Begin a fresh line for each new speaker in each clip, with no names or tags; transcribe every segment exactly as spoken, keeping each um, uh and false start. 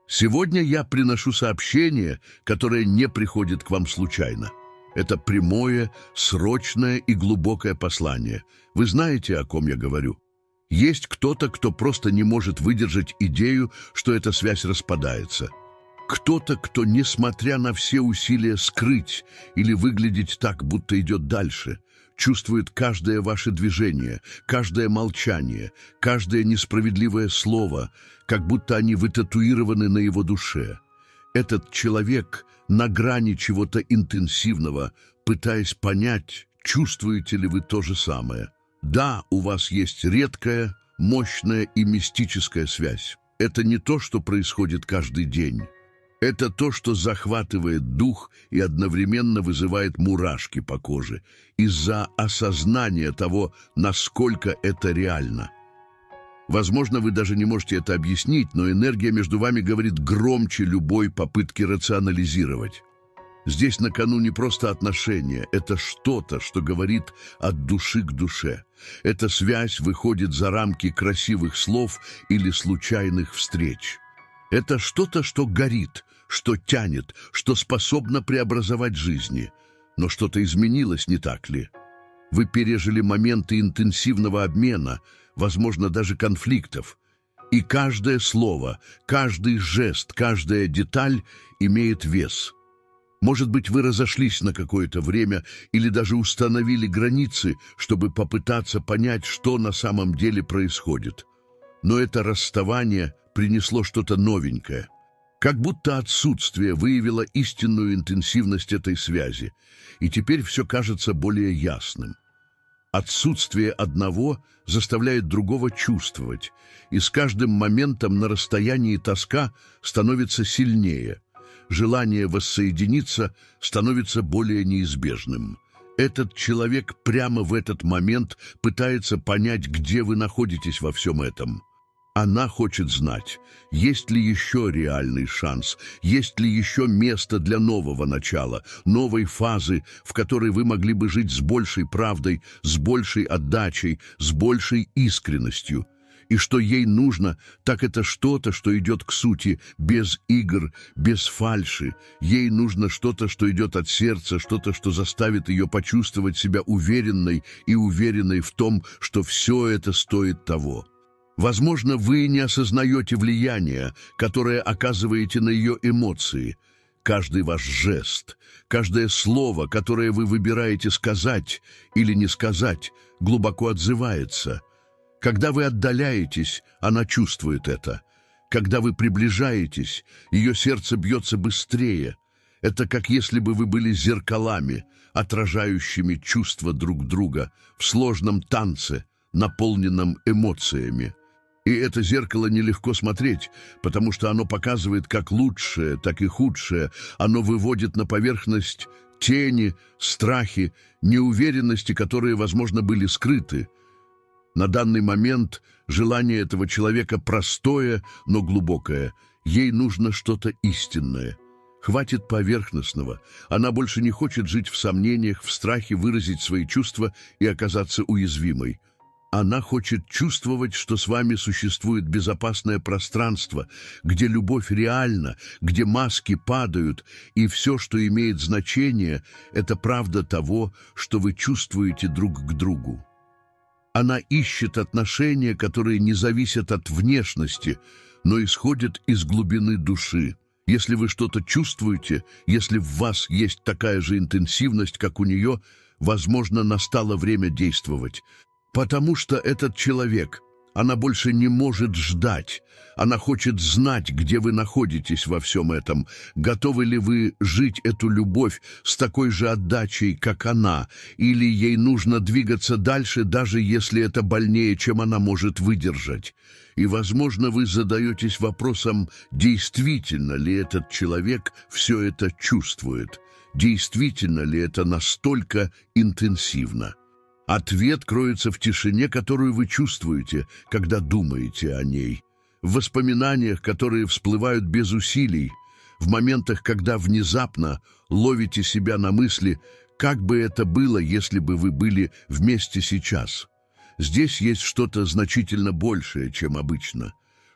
Сегодня я приношу сообщение, которое не приходит к вам случайно. Это прямое, срочное и глубокое послание. Вы знаете, о ком я говорю? Есть кто-то, кто просто не может выдержать идею, что эта связь распадается. Кто-то, кто, несмотря на все усилия скрыть или выглядеть так, будто идет дальше, чувствует каждое ваше движение, каждое молчание, каждое несправедливое слово, как будто они вытатуированы на его душе. Этот человек на грани чего-то интенсивного, пытаясь понять, чувствуете ли вы то же самое. Да, у вас есть редкая, мощная и мистическая связь. Это не то, что происходит каждый день. Это то, что захватывает дух и одновременно вызывает мурашки по коже из-за осознания того, насколько это реально. Возможно, вы даже не можете это объяснить, но энергия между вами говорит громче любой попытки рационализировать. Здесь на кону не просто отношения, это что-то, что говорит от души к душе. Эта связь выходит за рамки красивых слов или случайных встреч. Это что-то, что горит, что тянет, что способно преобразовать жизни. Но что-то изменилось, не так ли? Вы пережили моменты интенсивного обмена, возможно, даже конфликтов. И каждое слово, каждый жест, каждая деталь имеет вес. Может быть, вы разошлись на какое-то время или даже установили границы, чтобы попытаться понять, что на самом деле происходит. Но это расставание принесло что-то новенькое. Как будто отсутствие выявило истинную интенсивность этой связи, и теперь все кажется более ясным. Отсутствие одного заставляет другого чувствовать, и с каждым моментом на расстоянии тоска становится сильнее. Желание воссоединиться становится более неизбежным. Этот человек прямо в этот момент пытается понять, где вы находитесь во всем этом. Она хочет знать, есть ли еще реальный шанс, есть ли еще место для нового начала, новой фазы, в которой вы могли бы жить с большей правдой, с большей отдачей, с большей искренностью. И что ей нужно, так это что-то, что идет к сути, без игр, без фальши. Ей нужно что-то, что идет от сердца, что-то, что заставит ее почувствовать себя уверенной и уверенной в том, что все это стоит того. Возможно, вы не осознаете влияния, которое оказываете на ее эмоции. Каждый ваш жест, каждое слово, которое вы выбираете сказать или не сказать, глубоко отзывается. Когда вы отдаляетесь, она чувствует это. Когда вы приближаетесь, ее сердце бьется быстрее. Это как если бы вы были зеркалами, отражающими чувства друг друга в сложном танце, наполненном эмоциями. И это зеркало нелегко смотреть, потому что оно показывает как лучшее, так и худшее. Оно выводит на поверхность тени, страхи, неуверенности, которые, возможно, были скрыты. На данный момент желание этого человека простое, но глубокое. Ей нужно что-то истинное. Хватит поверхностного. Она больше не хочет жить в сомнениях, в страхе выразить свои чувства и оказаться уязвимой. Она хочет чувствовать, что с вами существует безопасное пространство, где любовь реальна, где маски падают, и все, что имеет значение, это правда того, что вы чувствуете друг к другу. Она ищет отношения, которые не зависят от внешности, но исходят из глубины души. Если вы что-то чувствуете, если в вас есть такая же интенсивность, как у нее, возможно, настало время действовать. Потому что этот человек, она больше не может ждать. Она хочет знать, где вы находитесь во всем этом. Готовы ли вы жить эту любовь с такой же отдачей, как она? Или ей нужно двигаться дальше, даже если это больнее, чем она может выдержать? И, возможно, вы задаетесь вопросом, действительно ли этот человек все это чувствует? Действительно ли это настолько интенсивно? Ответ кроется в тишине, которую вы чувствуете, когда думаете о ней, в воспоминаниях, которые всплывают без усилий, в моментах, когда внезапно ловите себя на мысли, как бы это было, если бы вы были вместе сейчас. Здесь есть что-то значительно большее, чем обычно.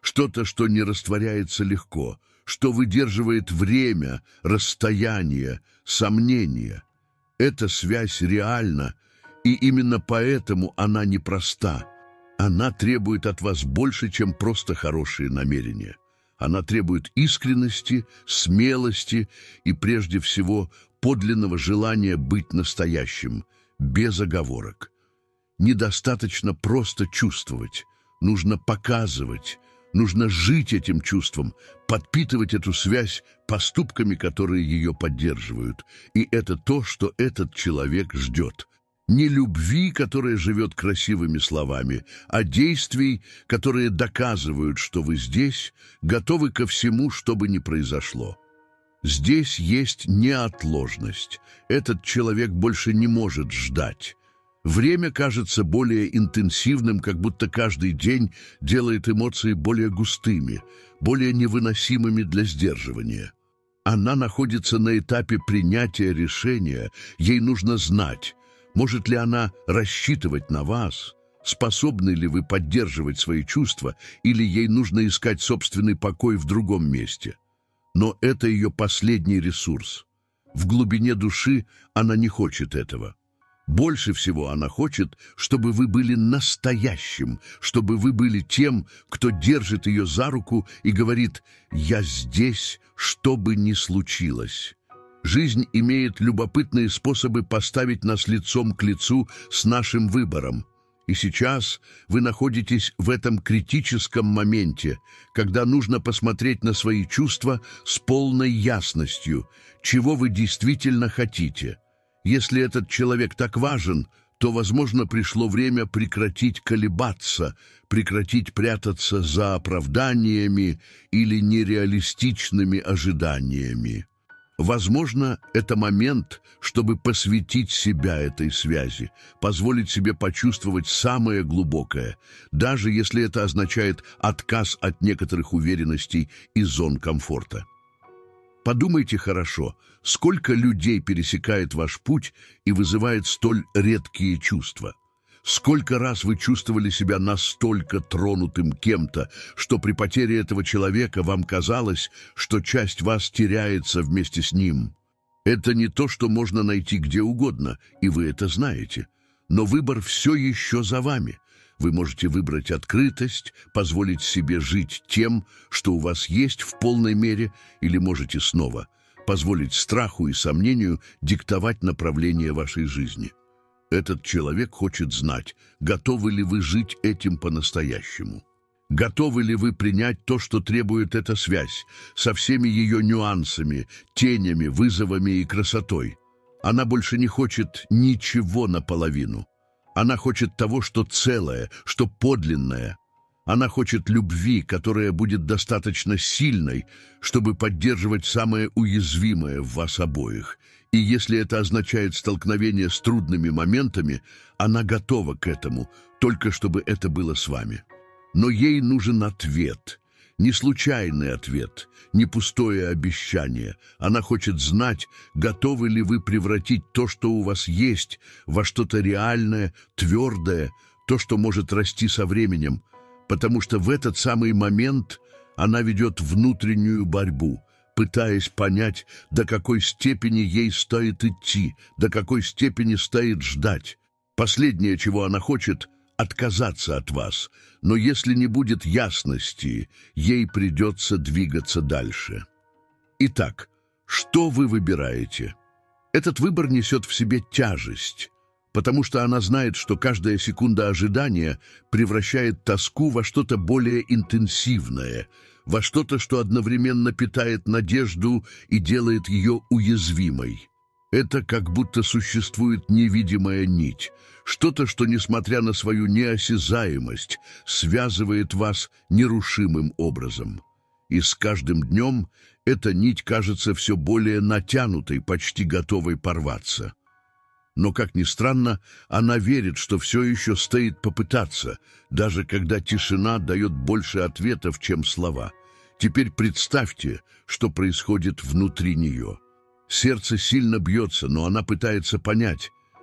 что-то, что не растворяется легко, что выдерживает время, расстояние, сомнения. Эта связь реальна, и именно поэтому она непроста. Она требует от вас больше, чем просто хорошие намерения. Она требует искренности, смелости и, прежде всего, подлинного желания быть настоящим, без оговорок. Недостаточно просто чувствовать, нужно показывать, нужно жить этим чувством, подпитывать эту связь поступками, которые ее поддерживают. И это то, что этот человек ждет. Не любви, которая живет красивыми словами, а действий, которые доказывают, что вы здесь, готовы ко всему, что бы ни произошло. Здесь есть неотложность. Этот человек больше не может ждать. Время кажется более интенсивным, как будто каждый день делает эмоции более густыми, более невыносимыми для сдерживания. Она находится на этапе принятия решения, ей нужно знать, может ли она рассчитывать на вас, способны ли вы поддерживать свои чувства, или ей нужно искать собственный покой в другом месте. Но это ее последний ресурс. В глубине души она не хочет этого. Больше всего она хочет, чтобы вы были настоящим, чтобы вы были тем, кто держит ее за руку и говорит «Я здесь, что бы ни случилось». Жизнь имеет любопытные способы поставить нас лицом к лицу с нашим выбором. И сейчас вы находитесь в этом критическом моменте, когда нужно посмотреть на свои чувства с полной ясностью, чего вы действительно хотите. Если этот человек так важен, то, возможно, пришло время прекратить колебаться, прекратить прятаться за оправданиями или нереалистичными ожиданиями. Возможно, это момент, чтобы посвятить себя этой связи, позволить себе почувствовать самое глубокое, даже если это означает отказ от некоторых уверенностей и зон комфорта. Подумайте хорошо, сколько людей пересекает ваш путь и вызывает столь редкие чувства. Сколько раз вы чувствовали себя настолько тронутым кем-то, что при потере этого человека вам казалось, что часть вас теряется вместе с ним. Это не то, что можно найти где угодно, и вы это знаете. Но выбор все еще за вами. Вы можете выбрать открытость, позволить себе жить тем, что у вас есть в полной мере, или можете снова позволить страху и сомнению диктовать направление вашей жизни. Этот человек хочет знать, готовы ли вы жить этим по-настоящему. Готовы ли вы принять то, что требует эта связь, со всеми ее нюансами, тенями, вызовами и красотой? Она больше не хочет ничего наполовину. Она хочет того, что целое, что подлинное. Она хочет любви, которая будет достаточно сильной, чтобы поддерживать самое уязвимое в вас обоих. И если это означает столкновение с трудными моментами, она готова к этому, только чтобы это было с вами. Но ей нужен ответ, не случайный ответ, не пустое обещание. Она хочет знать, готовы ли вы превратить то, что у вас есть, во что-то реальное, твердое, то, что может расти со временем, потому что в этот самый момент она ведет внутреннюю борьбу, пытаясь понять, до какой степени ей стоит идти, до какой степени стоит ждать. Последнее, чего она хочет — отказаться от вас, но если не будет ясности, ей придется двигаться дальше. Итак, что вы выбираете? Этот выбор несет в себе тяжесть, потому что она знает, что каждая секунда ожидания превращает тоску во что-то более интенсивное, во что-то, что одновременно питает надежду и делает ее уязвимой. Это как будто существует невидимая нить, что-то, что, несмотря на свою неосязаемость, связывает вас нерушимым образом. И с каждым днем эта нить кажется все более натянутой, почти готовой порваться. Но, как ни странно, она верит, что все еще стоит попытаться, даже когда тишина дает больше ответов, чем слова. Теперь представьте, что происходит внутри нее. Сердце сильно бьется, но она пытается понять,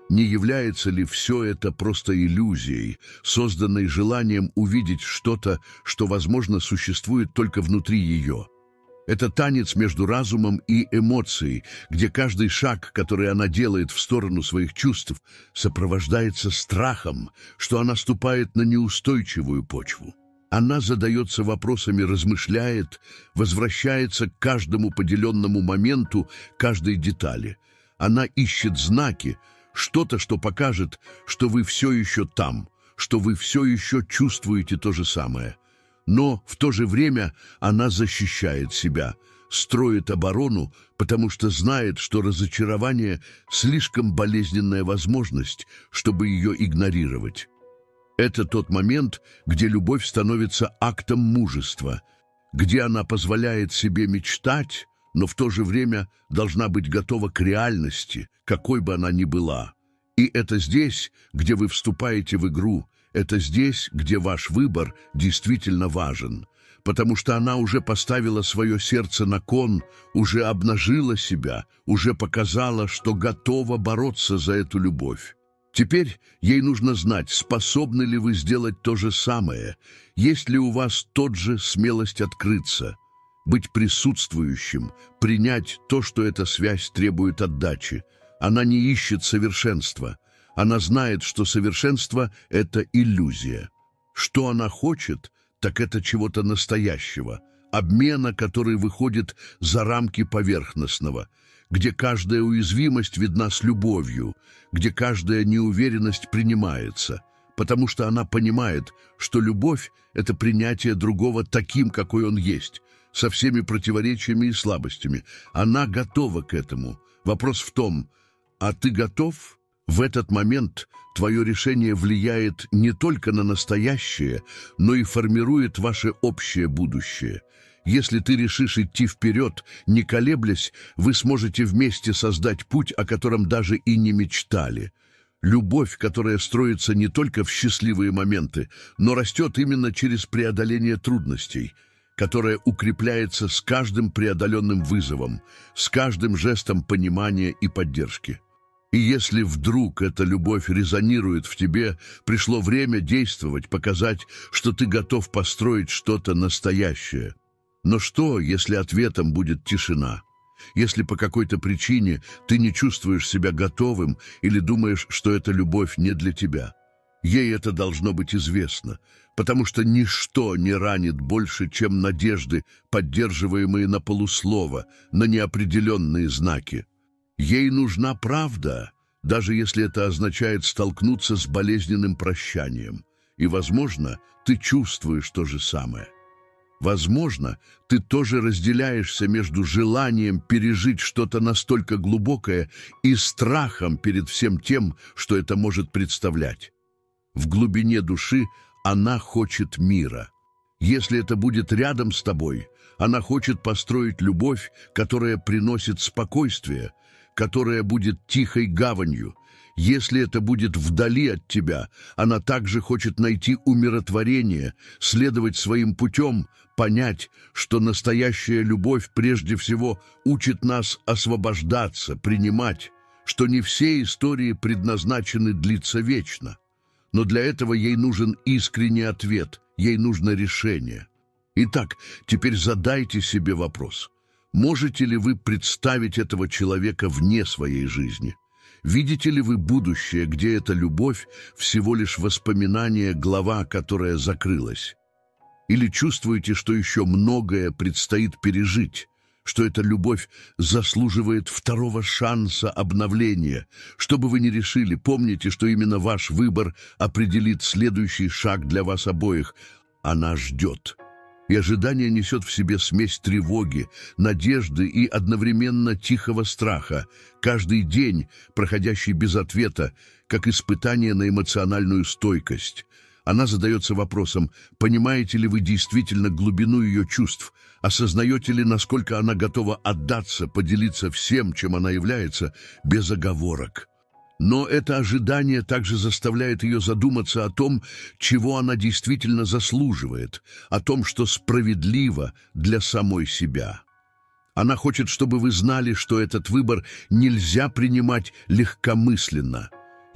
Не является ли все это просто иллюзией, созданной желанием увидеть что-то, что, возможно, существует только внутри ее? Это танец между разумом и эмоцией, где каждый шаг, который она делает в сторону своих чувств, сопровождается страхом, что она ступает на неустойчивую почву. Она задается вопросами, размышляет, возвращается к каждому поделенному моменту, каждой детали. Она ищет знаки, что-то, что покажет, что вы все еще там, что вы все еще чувствуете то же самое. Но в то же время она защищает себя, строит оборону, потому что знает, что разочарование – слишком болезненная возможность, чтобы ее игнорировать. Это тот момент, где любовь становится актом мужества, где она позволяет себе мечтать, но в то же время должна быть готова к реальности, какой бы она ни была. И это здесь, где вы вступаете в игру, это здесь, где ваш выбор действительно важен, потому что она уже поставила свое сердце на кон, уже обнажила себя, уже показала, что готова бороться за эту любовь. Теперь ей нужно знать, способны ли вы сделать то же самое, есть ли у вас тот же смелость открыться, быть присутствующим, принять то, что эта связь требует отдачи. Она не ищет совершенства. Она знает, что совершенство — это иллюзия. Что она хочет, так это чего-то настоящего, обмена, который выходит за рамки поверхностного, где каждая уязвимость видна с любовью, где каждая неуверенность принимается, потому что она понимает, что любовь — это принятие другого таким, какой он есть, со всеми противоречиями и слабостями. Она готова к этому. Вопрос в том, а ты готов? В этот момент твое решение влияет не только на настоящее, но и формирует ваше общее будущее. Если ты решишь идти вперед, не колеблясь, вы сможете вместе создать путь, о котором даже и не мечтали. Любовь, которая строится не только в счастливые моменты, но растет именно через преодоление трудностей, которая укрепляется с каждым преодоленным вызовом, с каждым жестом понимания и поддержки. И если вдруг эта любовь резонирует в тебе, пришло время действовать, показать, что ты готов построить что-то настоящее. Но что, если ответом будет тишина? Если по какой-то причине ты не чувствуешь себя готовым или думаешь, что эта любовь не для тебя? Ей это должно быть известно, потому что ничто не ранит больше, чем надежды, поддерживаемые на полуслово, на неопределенные знаки. Ей нужна правда, даже если это означает столкнуться с болезненным прощанием. И, возможно, ты чувствуешь то же самое. Возможно, ты тоже разделяешься между желанием пережить что-то настолько глубокое и страхом перед всем тем, что это может представлять. В глубине души она хочет мира. Если это будет рядом с тобой, она хочет построить любовь, которая приносит спокойствие, которая будет тихой гаванью. Если это будет вдали от тебя, она также хочет найти умиротворение, следовать своим путем, понять, что настоящая любовь прежде всего учит нас освобождаться, принимать, что не все истории предназначены длиться вечно. Но для этого ей нужен искренний ответ, ей нужно решение. Итак, теперь задайте себе вопрос. Можете ли вы представить этого человека вне своей жизни? Видите ли вы будущее, где эта любовь всего лишь воспоминание, глава, которая закрылась? Или чувствуете, что еще многое предстоит пережить, что эта любовь заслуживает второго шанса обновления? Что бы вы ни решили, помните, что именно ваш выбор определит следующий шаг для вас обоих. Она ждет. И ожидание несет в себе смесь тревоги, надежды и одновременно тихого страха. Каждый день, проходящий без ответа, как испытание на эмоциональную стойкость. Она задается вопросом, понимаете ли вы действительно глубину ее чувств, осознаете ли, насколько она готова отдаться, поделиться всем, чем она является, без оговорок. Но это ожидание также заставляет ее задуматься о том, чего она действительно заслуживает, о том, что справедливо для самой себя. Она хочет, чтобы вы знали, что этот выбор нельзя принимать легкомысленно.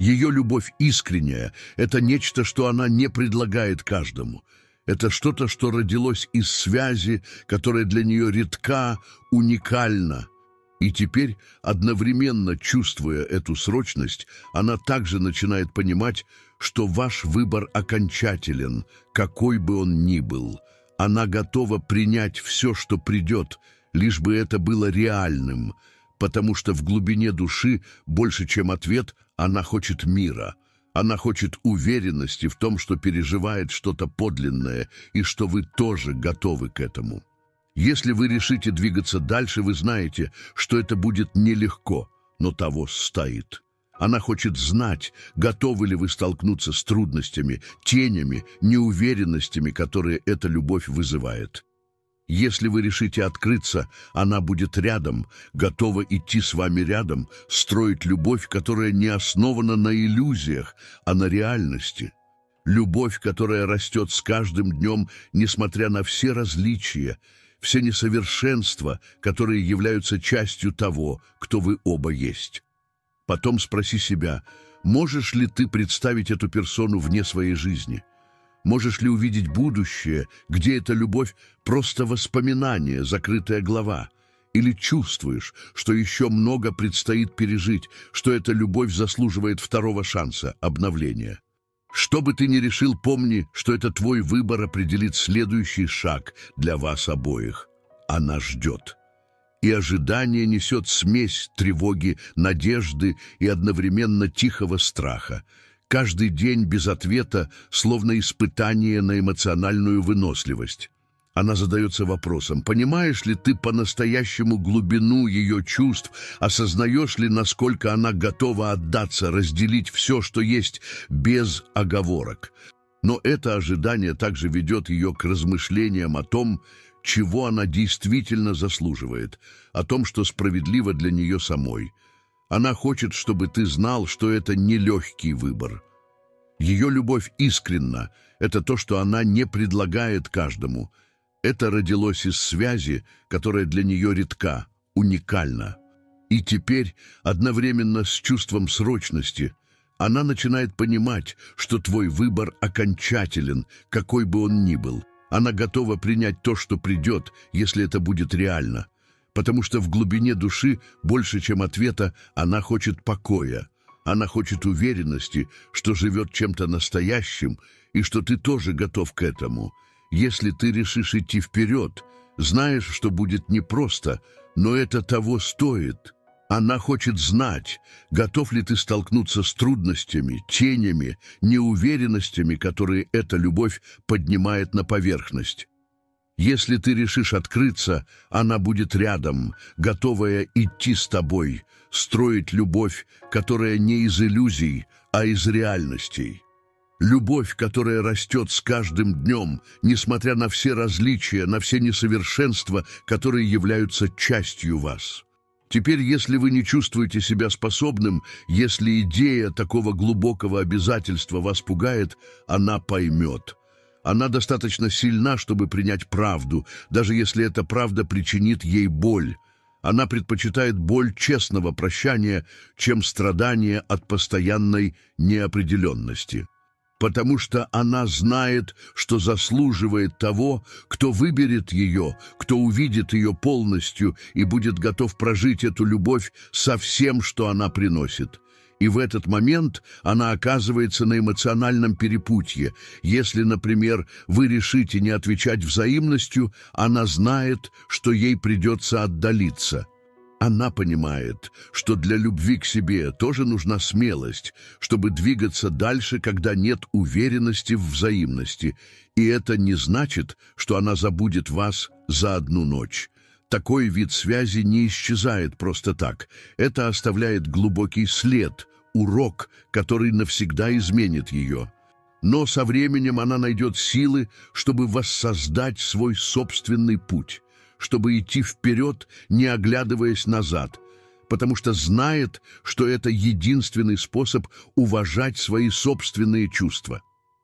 Ее любовь искренняя — это нечто, что она не предлагает каждому. Это что-то, что родилось из связи, которая для нее редка, уникальна. И теперь, одновременно чувствуя эту срочность, она также начинает понимать, что ваш выбор окончателен, какой бы он ни был. Она готова принять все, что придет, лишь бы это было реальным, потому что в глубине души, больше чем ответ, она хочет мира. Она хочет уверенности в том, что переживает что-то подлинное, и что вы тоже готовы к этому. Если вы решите двигаться дальше, вы знаете, что это будет нелегко, но того стоит. Она хочет знать, готовы ли вы столкнуться с трудностями, тенями, неуверенностями, которые эта любовь вызывает. Если вы решите открыться, она будет рядом, готова идти с вами рядом, строить любовь, которая не основана на иллюзиях, а на реальности. Любовь, которая растет с каждым днем, несмотря на все различия, все несовершенства, которые являются частью того, кто вы оба есть. Потом спроси себя, можешь ли ты представить эту персону вне своей жизни? Можешь ли увидеть будущее, где эта любовь просто воспоминание, закрытая глава? Или чувствуешь, что еще много предстоит пережить, что эта любовь заслуживает второго шанса, обновления? Что бы ты ни решил, помни, что это твой выбор определит следующий шаг для вас обоих. Она ждет. И ожидание несет смесь тревоги, надежды и одновременно тихого страха. Каждый день без ответа, словно испытание на эмоциональную выносливость. Она задается вопросом, понимаешь ли ты по-настоящему глубину ее чувств, осознаешь ли, насколько она готова отдаться, разделить все, что есть, без оговорок. Но это ожидание также ведет ее к размышлениям о том, чего она действительно заслуживает, о том, что справедливо для нее самой. Она хочет, чтобы ты знал, что это нелегкий выбор. Ее любовь искренна, это то, что она не предлагает каждому. Это родилось из связи, которая для нее редка, уникальна. И теперь, одновременно с чувством срочности, она начинает понимать, что твой выбор окончателен, какой бы он ни был. Она готова принять то, что придет, если это будет реально. Потому что в глубине души, больше чем ответа, она хочет покоя. Она хочет уверенности, что живет чем-то настоящим, и что ты тоже готов к этому. Если ты решишь идти вперед, знаешь, что будет непросто, но это того стоит. Она хочет знать, готов ли ты столкнуться с трудностями, тенями, неуверенностями, которые эта любовь поднимает на поверхность. Если ты решишь открыться, она будет рядом, готовая идти с тобой, строить любовь, которая не из иллюзий, а из реальностей. Любовь, которая растет с каждым днем, несмотря на все различия, на все несовершенства, которые являются частью вас. Теперь, если вы не чувствуете себя способным, если идея такого глубокого обязательства вас пугает, она поймет. Она достаточно сильна, чтобы принять правду, даже если эта правда причинит ей боль. Она предпочитает боль честного прощания, чем страдания от постоянной неопределенности. Потому что она знает, что заслуживает того, кто выберет ее, кто увидит ее полностью и будет готов прожить эту любовь со всем, что она приносит. И в этот момент она оказывается на эмоциональном перепутье. Если, например, вы решите не отвечать взаимностью, она знает, что ей придется отдалиться. Она понимает, что для любви к себе тоже нужна смелость, чтобы двигаться дальше, когда нет уверенности в взаимности. И это не значит, что она забудет вас за одну ночь. Такой вид связи не исчезает просто так. Это оставляет глубокий след, урок, который навсегда изменит ее. Но со временем она найдет силы, чтобы воссоздать свой собственный путь, чтобы идти вперед, не оглядываясь назад, потому что знает, что это единственный способ уважать свои собственные чувства.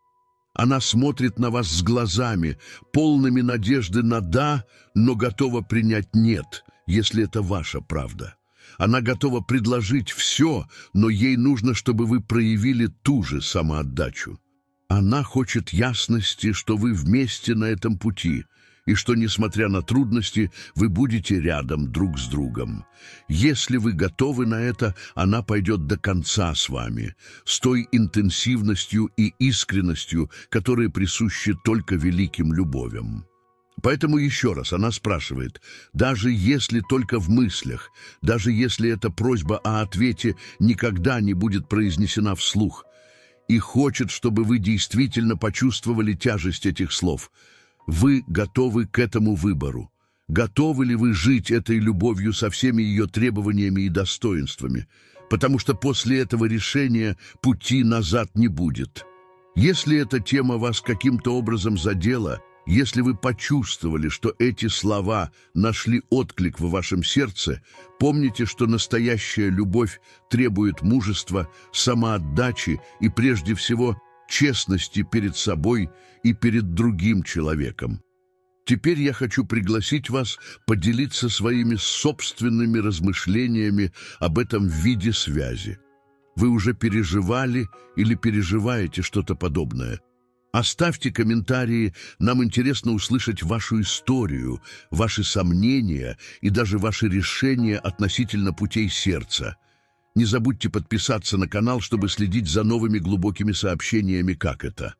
Она смотрит на вас с глазами, полными надежды на «да», но готова принять «нет», если это ваша правда. Она готова предложить все, но ей нужно, чтобы вы проявили ту же самоотдачу. Она хочет ясности, что вы вместе на этом пути, и что, несмотря на трудности, вы будете рядом друг с другом. Если вы готовы на это, она пойдет до конца с вами, с той интенсивностью и искренностью, которые присущи только великим любовям. Поэтому еще раз она спрашивает, даже если только в мыслях, даже если эта просьба о ответе никогда не будет произнесена вслух, и хочет, чтобы вы действительно почувствовали тяжесть этих слов. Вы готовы к этому выбору? Готовы ли вы жить этой любовью со всеми ее требованиями и достоинствами? Потому что после этого решения пути назад не будет. Если эта тема вас каким-то образом задела, если вы почувствовали, что эти слова нашли отклик в вашем сердце, помните, что настоящая любовь требует мужества, самоотдачи и, прежде всего, честности перед собой и перед другим человеком. Теперь я хочу пригласить вас поделиться своими собственными размышлениями об этом виде связи. Вы уже переживали или переживаете что-то подобное? Оставьте комментарии, нам интересно услышать вашу историю, ваши сомнения и даже ваши решения относительно путей сердца. Не забудьте подписаться на канал, чтобы следить за новыми глубокими сообщениями «Как это?».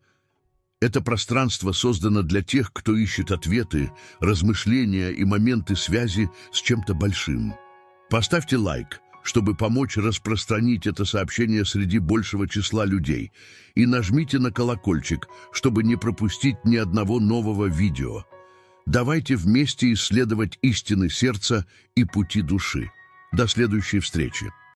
Это пространство создано для тех, кто ищет ответы, размышления и моменты связи с чем-то большим. Поставьте лайк, чтобы помочь распространить это сообщение среди большего числа людей, и нажмите на колокольчик, чтобы не пропустить ни одного нового видео. Давайте вместе исследовать истины сердца и пути души. До следующей встречи!